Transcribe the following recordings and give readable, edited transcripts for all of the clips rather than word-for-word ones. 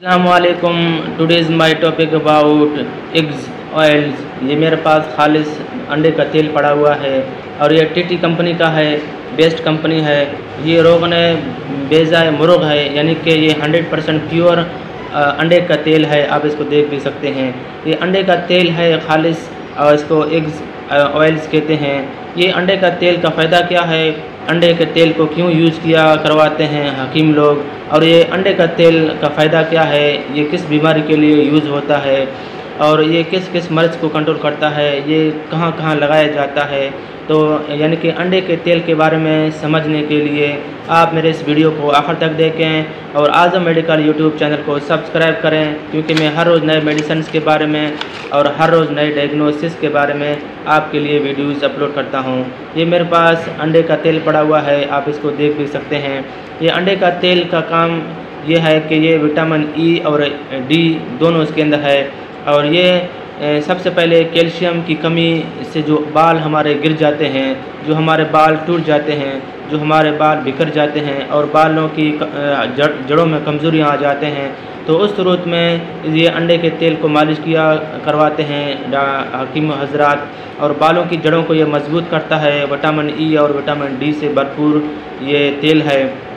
अस्सलामुअलैकुम। Today's my topic about eggs oils. ये मेरे पास खालिस अंडे का तेल पड़ा हुआ है और ये टीटी कंपनी का है, बेस्ट कंपनी है। ये रोगन बेज़ा मुर्ग है, यानी कि ये 100% प्योर अंडे का तेल है। आप इसको देख भी सकते हैं। ये अंडे का तेल है खालिस और इसको एग्स ऑयल्स कहते हैं। ये अंडे का तेल का फ़ायदा क्या है, अंडे के तेल को क्यों यूज़ किया करवाते हैं हकीम लोग, और ये अंडे का तेल का फ़ायदा क्या है, ये किस बीमारी के लिए यूज़ होता है और ये किस किस मर्ज़ को कंट्रोल करता है, ये कहाँ कहाँ लगाया जाता है। तो यानी कि अंडे के तेल के बारे में समझने के लिए आप मेरे इस वीडियो को आखिर तक देखें और आज़म मेडिकल यूट्यूब चैनल को सब्सक्राइब करें, क्योंकि मैं हर रोज़ नए मेडिसिन्स के बारे में और हर रोज़ नए डायग्नोसिस के बारे में आपके लिए वीडियोज़ अपलोड करता हूँ। ये मेरे पास अंडे का तेल पड़ा हुआ है, आप इसको देख भी सकते हैं। ये अंडे का तेल का काम ये है कि ये विटामिन ई और डी दोनों इसके अंदर है। और ये सबसे पहले कैल्शियम की कमी से जो बाल हमारे गिर जाते हैं, जो हमारे बाल टूट जाते हैं, जो हमारे बाल बिखर जाते हैं और बालों की जड़ों में कमज़ोरियाँ आ जाते हैं, तो उस सूरत में ये अंडे के तेल को मालिश किया करवाते हैं हकीम हजरात, और बालों की जड़ों को ये मजबूत करता है। विटामिन ई और विटामिन डी से भरपूर ये तेल है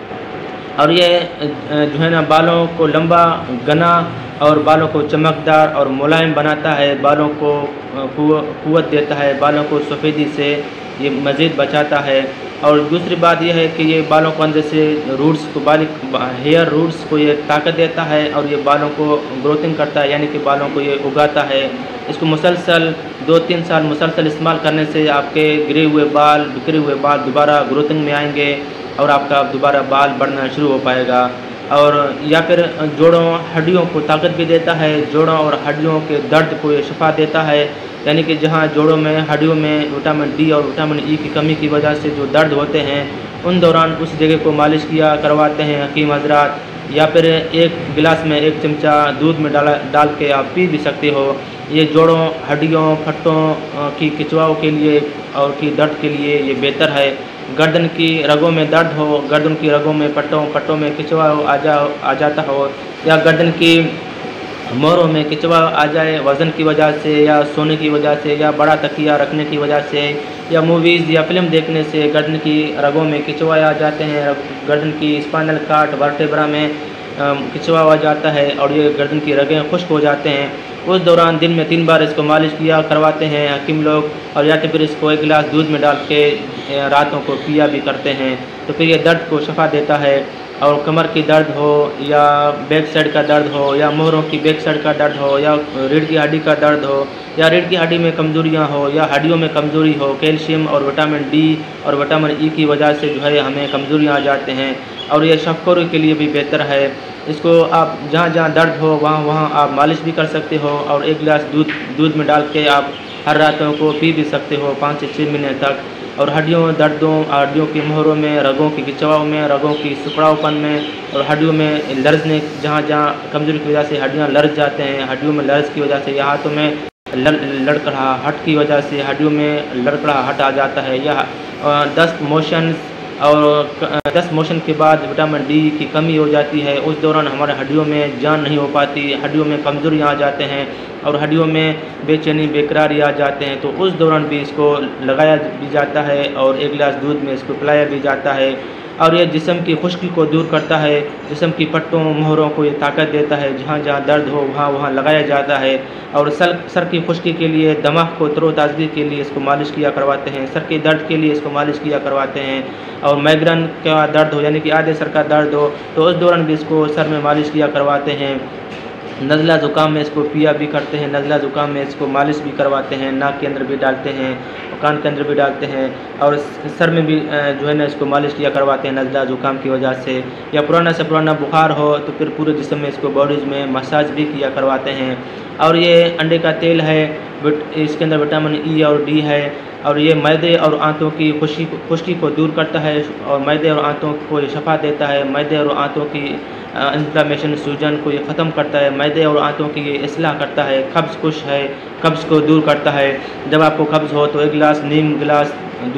और ये जो है ना बालों को लंबा, घना और बालों को चमकदार और मुलायम बनाता है, बालों को कुव्वत देता है, बालों को सफ़ेदी से ये मज़ीद बचाता है। और दूसरी बात यह है कि ये बालों को अंदर से रूट्स को हेयर रूट्स को ये ताकत देता है और ये बालों को ग्रोथिंग करता है, यानी कि बालों को ये उगाता है। इसको मुसलसल 2-3 साल मुसलसल इस्तेमाल करने से आपके गिरे हुए बाल, बिखरे हुए बाल दोबारा ग्रोथिंग में आएंगे और आपका दोबारा बाल बढ़ना शुरू हो पाएगा। और या फिर जोड़ों हड्डियों को ताकत भी देता है, जोड़ों और हड्डियों के दर्द को ये शिफा देता है, यानी कि जहाँ जोड़ों में हड्डियों में विटामिन डी और विटामिन ई की कमी की वजह से जो दर्द होते हैं, उन दौरान उस जगह को मालिश किया करवाते हैं हकीम हजरात। या फिर एक गिलास में 1 चमचा दूध में डाल के आप पी भी सकते हो। ये जोड़ों, हड्डियों, फट्टों की खिंचवाव के लिए और की दर्द के लिए ये बेहतर है। गर्दन की रगों में दर्द हो, गर्दन की रगों में पट्टों में खिंचवाव आ जाता हो, या गर्दन की मोहरों में खिंचवाव आ जाए वज़न की वजह से या सोने की वजह से या बड़ा तकिया रखने की वजह से या मूवीज़ या फिल्म देखने से गर्दन की रगों में खिंचवाव आ जाते हैं, गर्दन की स्पाइनल कॉर्ड वर्टेब्रा में खिंचवाव आ जाता है और ये गर्दन की रगें खुश्क हो जाते हैं, उस दौरान दिन में 3 बार इसको मालिश किया करवाते हैं हकीम लोग। और या तो फिर इसको 1 गिलास दूध में डाल के रातों को पिया भी करते हैं, तो फिर ये दर्द को शफा देता है। और कमर की दर्द हो या बैक साइड का दर्द हो या मोहरों की बैक साइड का दर्द हो या रीढ़ की हड्डी का दर्द हो या रीढ़ की हड्डी में कमज़ोरियाँ हो या हड्डियों में कमज़ोरी हो, कैल्शियम और विटामिन डी और विटामिन ई की वजह से जो है हमें कमज़ोरियाँ आ जाते हैं, और ये शफ़क़ों के लिए भी बेहतर है। इसको आप जहाँ जहाँ दर्द हो वहाँ आप मालिश भी कर सकते हो और 1 गिलास दूध में डाल के आप हर रातों को पी भी सकते हो 5 से 6 महीने तक। और हड्डियों दर्दों, हड्डियों की मोहरों में, रगों की खिंचवाव में, रगों की सिकुड़ावपन में और हड्डियों में लर्जने, जहाँ जहाँ कमज़ोरी की वजह से हड्डियाँ लर्ज जाते हैं, हड्डियों में लर्ज की वजह से या हाथों में लड़खड़ाहट की वजह से हड्डियों में लड़खड़ाहट आ जाता है, या दस्त मोशन के बाद विटामिन डी की कमी हो जाती है, उस दौरान हमारे हड्डियों में जान नहीं हो पाती, हड्डियों में कमज़ोरियाँ आ जाते हैं और हड्डियों में बेचैनी बेकरारी आ जाते हैं, तो उस दौरान भी इसको लगाया भी जाता है और 1 गिलास दूध में इसको पिलाया भी जाता है। और ये जिस्म की खुश्की को दूर करता है, जिस्म की पट्टों मोहरों को ये ताकत देता है, जहाँ जहाँ दर्द हो वहाँ लगाया जाता है। और सर की खुश्की के लिए, दिमाग को तरोताज़गी के लिए इसको मालिश किया करवाते हैं, सर के दर्द के लिए इसको मालिश किया करवाते हैं। और माइग्रेन का दर्द हो, यानी कि आधे सर का दर्द हो, तो उस दौरान भी इसको सर में मालिश किया करवाते हैं। नज़ला ज़ुकाम में इसको पिया भी करते हैं, नज़ला ज़ुकाम में इसको मालिश भी करवाते हैं, नाक के अंदर भी डालते हैं, कान के अंदर भी डालते हैं, और सर में भी जो है ना इसको मालिश किया करवाते हैं नज़ला ज़ुकाम की वजह से। या पुराना से पुराना बुखार हो तो फिर पूरे जिस्म में इसको बॉडीज़ में मसाज भी किया करवाते हैं। और ये अंडे का तेल है, इसके अंदर विटामिन ई और डी है, और ये मैदे और आंतों की खुश्की को दूर करता है और मैदे और आंतों को ये शफा देता है। मैदे और आंतों की इन्फ्लामेशन, सूजन को ये ख़त्म करता है, मैदे और आंतों की ये इस्लाह करता है, कब्ज़ कुश है, कब्ज़ को दूर करता है। जब आपको कब्ज़ हो तो 1 गिलास नीम गिलास दूध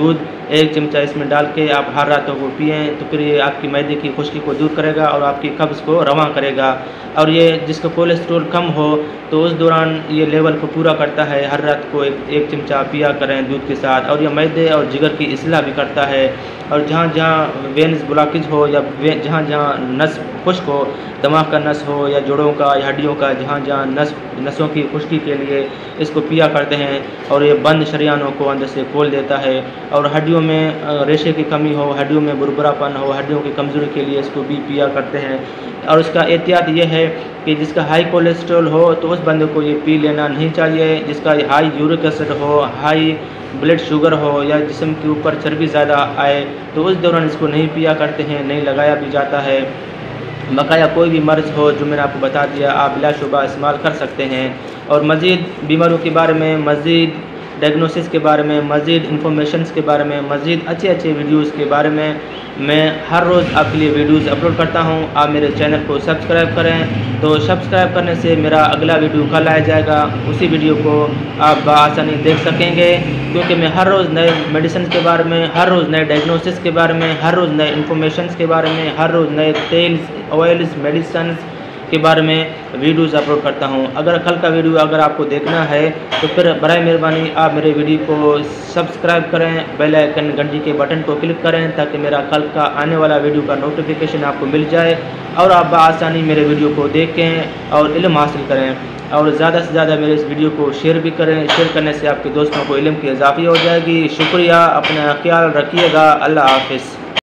1 चमचा इसमें डाल के आप हर रातों को पिएँ, तो फिर ये आपकी मैदे की खुश्की को दूर करेगा और आपकी कब्ज़ को रवां करेगा। और ये जिसका कोलेस्ट्रॉल कम हो तो उस दौरान ये लेवल को पूरा करता है। हर रात को एक चमचा पिया करें दूध के साथ। और ये मैदे और जिगर की इस्लाह भी करता है। और जहाँ जहाँ वेन्स ब्लॉकेज हो या जहाँ जहाँ नस खुश्क हो, दिमाग का नस हो या जोड़ों का या हड्डियों का, जहाँ जहाँ नसों की खुश्की के लिए इसको पिया करते हैं। और ये बंद शरियानों को अंदर से खोल देता है। और हड्डियों में रेशे की कमी हो, हड्डियों में बुरबुरापन हो, हड्डियों की कमज़ोरी के लिए इसको भी पिया करते हैं। और इसका एहतियात ये है कि जिसका हाई कोलेस्ट्रॉल हो तो उस बंदे को ये पी लेना नहीं चाहिए। जिसका हाई यूरिक एसिड हो, हाई ब्लड शुगर हो या जिस्म के ऊपर चर्बी ज़्यादा आए तो उस दौरान इसको नहीं पिया करते हैं, नहीं लगाया भी जाता है। बकाया कोई भी मर्ज़ हो जो मैंने आपको बता दिया, आप बिलाशुबा इस्तेमाल कर सकते हैं। और मज़ीद बीमारियों के बारे में, मज़ीद डायग्नोसिस के बारे में, मज़ीद इन्फॉर्मेशंस के बारे में, मज़ीद अच्छे वीडियोज़ के बारे में मैं हर रोज़ आपके लिए वीडियोज़ अपलोड करता हूं। आप मेरे चैनल को सब्सक्राइब करें। तो सब्सक्राइब करने से मेरा अगला वीडियो कल आ जाएगा, उसी वीडियो को आप बआसानी देख सकेंगे। क्योंकि मैं हर रोज़ नए मेडिसिन के बारे में, हर रोज़ नए डायग्नोसिस के बारे में, हर रोज़ नए इन्फॉर्मेशंस के बारे में, हर रोज़ नए तेल्स, ऑयल्स, मेडिसिन के बारे में वीडियोज़ अपलोड करता हूं। अगर कल का वीडियो अगर आपको देखना है तो फिर बराए मेहरबानी आप मेरे वीडियो को सब्सक्राइब करें, बेल आइकन घंटी के बटन को क्लिक करें ताकि मेरा कल का आने वाला वीडियो का नोटिफिकेशन आपको मिल जाए और आप बआसानी मेरे वीडियो को देखें और इल्म हासिल करें। और ज़्यादा से ज़्यादा मेरे इस वीडियो को शेयर भी करें। शेयर करने से आपके दोस्तों को इल्म की इजाफ़ी हो जाएगी। शुक्रिया, अपना ख्याल रखिएगा। अल्लाह हाफ़िज़।